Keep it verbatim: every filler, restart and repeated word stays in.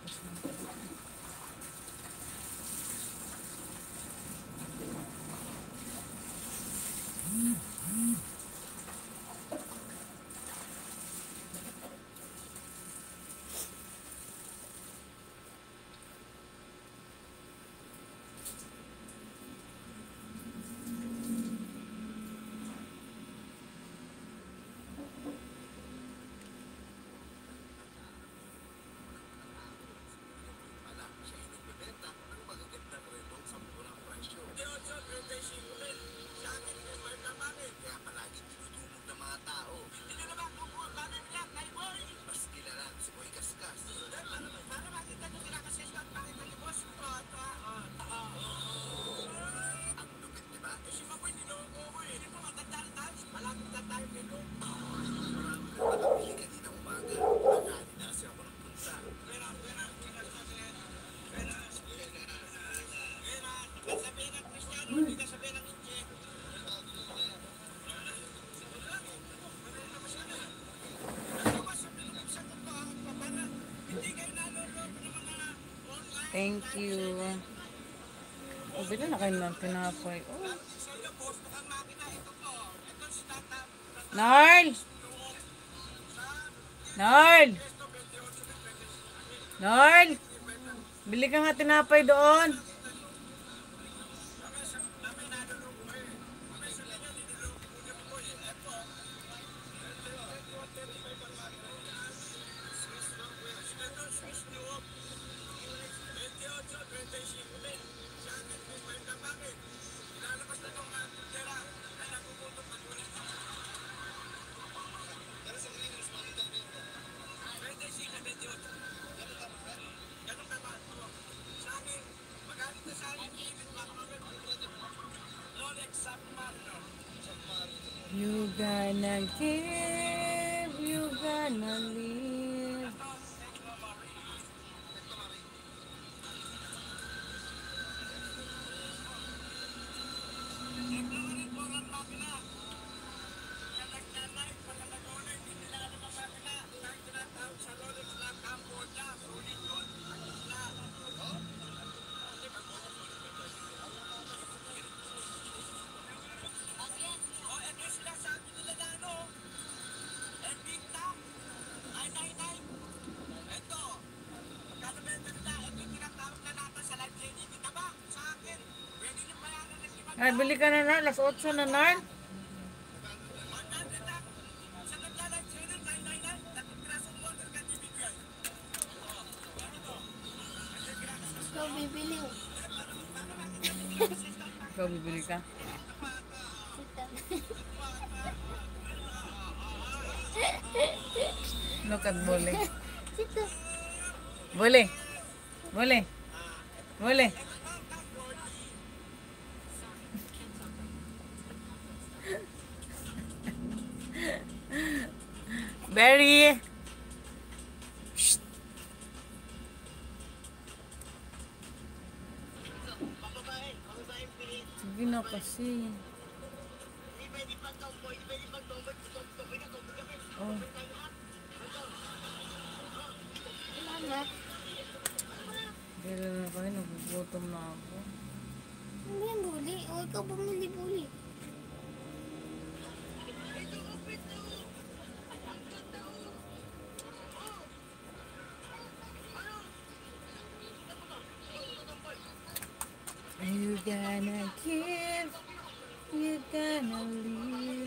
Thank you. Oh, bila na kayo ng tinapay. Oh. Narl! Narl! Narl! Bili ka nga tinapay doon. You gonna give, you gonna live. Ay, bili ka na na. Alas otso na na. Ikaw bibili. Ikaw bibili ka. Look at Bole. Sito. Bole. Bole. Bole. Berry. Shh. Sige na kasi. Oh. Mama. Dila na kayo. Nagugutom na ako. Ano yan, Buli? O, ikaw bumili, Buli. You gonna give, you gonna leave.